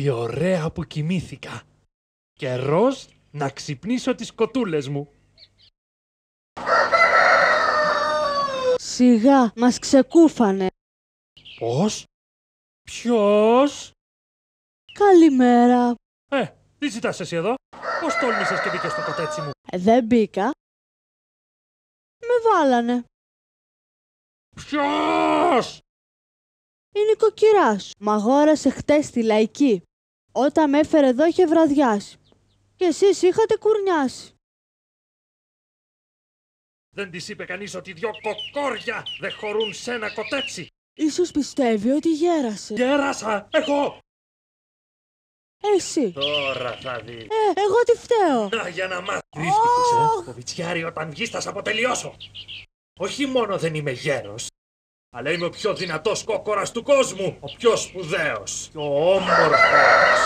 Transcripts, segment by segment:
Τι ωραία που κοιμήθηκα. Καιρός να ξυπνήσω τις κοτούλες μου. Σιγά, μας ξεκούφανε. Πώς? Ποιος? Καλημέρα. Τι ζητάς εσύ εδώ? Πώς τόλμησες και μπήκες στο κοτέτσι μου? Δεν μπήκα. Με βάλανε. Ποιος? Η νοικοκυρά σου. Μ' αγόρασε χτες στη Λαϊκή. Όταν με έφερε εδώ είχε βραδιάσει. Και εσείς είχατε κουρνιάσει. Δεν της είπε κανείς ότι δυο κοκόρια δεν χωρούν σε ένα κοτέτσι? Ίσως πιστεύει ότι γέρασε. Γέρασα! Εγώ! Εσύ. Τώρα θα δεις. Εγώ τι φταίω. Να για να μάθεις. Ρίσκηκες, κοβιτσιάρη, όταν βγεις θα σ' αποτελειώσω. Όχι μόνο δεν είμαι γέρος, αλλά είμαι ο πιο δυνατός κόκορας του κόσμου. Ο πιο σπουδαίος και ο όμορφος.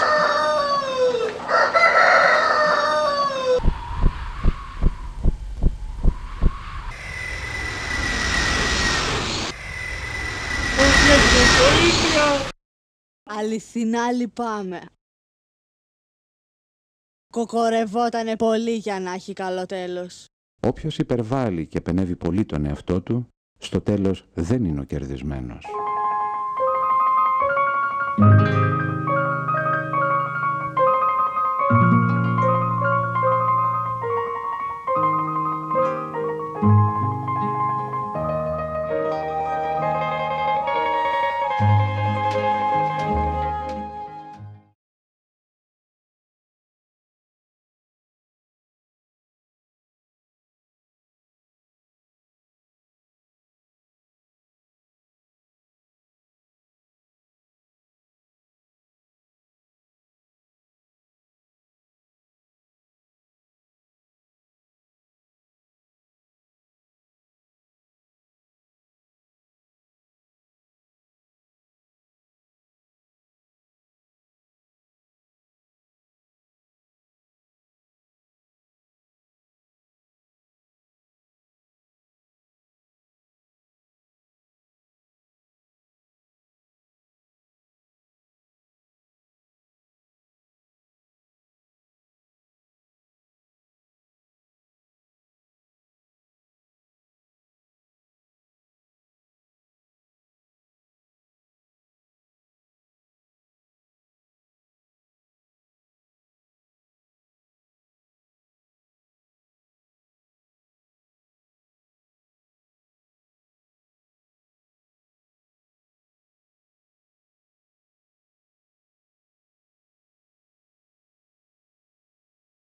Αληθινά λυπάμαι. Κοκορευότανε πολύ για να έχει καλό τέλος. Όποιος υπερβάλλει και πενεύει πολύ τον εαυτό του, στο τέλος δεν είναι ο κερδισμένος.